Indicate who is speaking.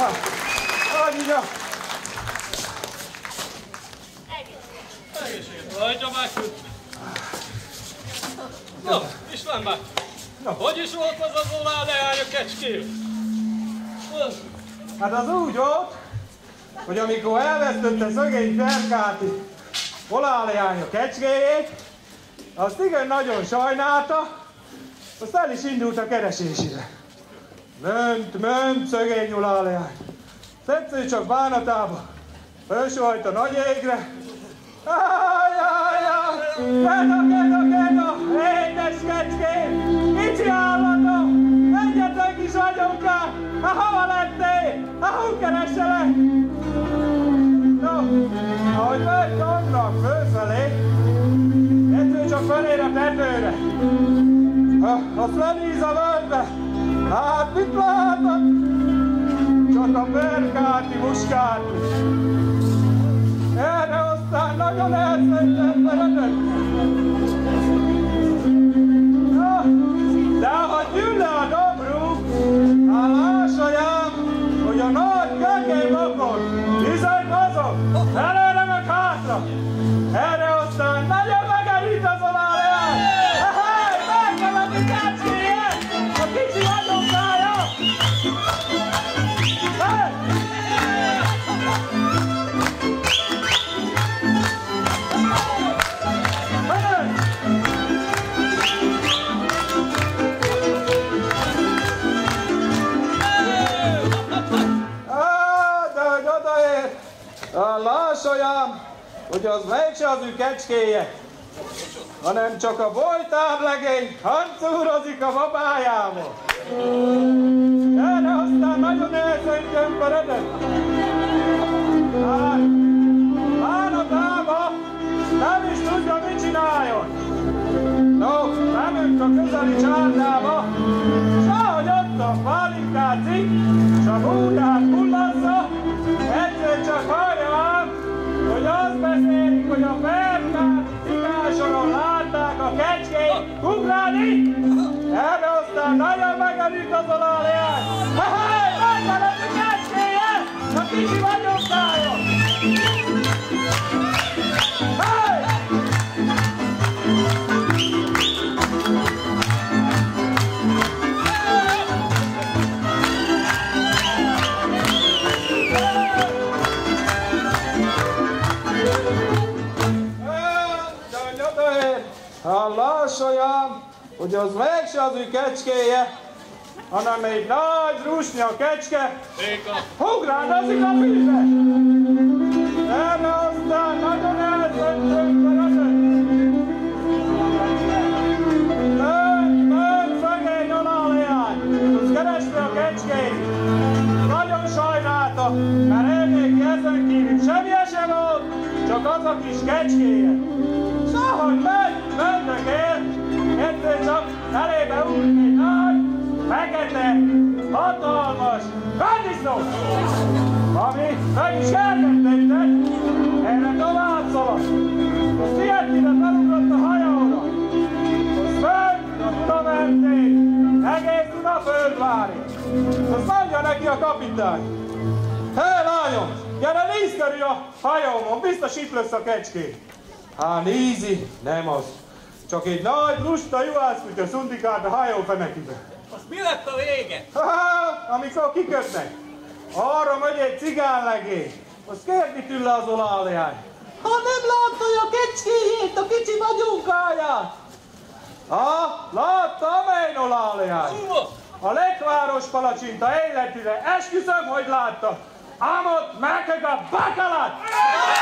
Speaker 1: Anyja!
Speaker 2: Egészséged, hagyja már ki. No, István bár, hogy is volt az olán leány a kecskén?
Speaker 1: Hát az úgy volt, hogy amikor elvesztette szegény Ferkáti oláleány a kecskéjét, azt igen nagyon sajnálta, azt el is indult a keresésére. Ment szegény oláleány. Egyszer csak bánatába felsóhajt a nagy égre. Keda, édes kecském, kicsi állatom, egyetlen kis vagyonkám, hova lettél, hol keresselek? No, ahogy megy annak fölfelé, egyszer csak felér a tetőre. Azt lenéz a völgybe, hát mit látok? Csak a Ferkáti muskátli. Erre aztán nagyon elszenvedett. De ahogy gyűl le a dobrú, lássajám, hogy a nagy kekely bokor bizony mozog, előre meg hátra. Erre aztán nagyon megerít az oláleány. Megkeveti kecskéje, a kicsi vagyonkája. Lássaljam, hogy az mégse az ő kecskéje, hanem csak a bolytárlegény hancúrozik a babájával. Erre aztán nagyon elszöntjömperedett. Hát, bánatába nem is tudja, mit csináljon. No, beműnt a közeli csárdába, s ahogy ott a pálinkázik, s a búját hullazza, egyszer csak halljam, hogy azt beszélik, hogy a Ferkáti cigásoron látták a kecskét ugrálni, erre aztán nagyon megerült az oláleány. Megvan a kecskéje, a kicsi vagyonkája! Lássaljam, hogy az mégse az ő kecskéje, hanem egy nagy rusnya kecske ugrándozik a fűbe. Erre aztán nagyon elszöntjömperedett. Ment szegény oláleány, az kereste a kecskét. Nagyon sajnálta, mert elnéki ezen kívül semmilyen sem volt, csak az a kis kecskéje. S ahogy mentek el, egyszer csak elébe ugrik egy nagy, fekete, hatalmas vaddisznó, ami meg is elkezdődött, erre tovább szaladt. Azt ilyetére felugrott a hajóra, azt fönt a Duna mentén, egész Dunaföldvárig. Azt mondja neki a kapitány: hé lányom, gyere, nézz körül a hajómon, biztos itt lesz a kecskét. Hát nézi, nem az. Csak egy nagy lusta juhászkutya szundikált a hajó fenekibe.
Speaker 2: Az mi lett a vége?
Speaker 1: Amikor kikötnek, arra megy egy cigánlegény. Azt kérdi tőle az oláleány: ha nem látta a kecskéjét, a kicsi vagyonkáját? Látta, amelyen oláleány. A lekváros palacsinta életére esküszöm, hogy látta. Ám ott megkeg a bakalat!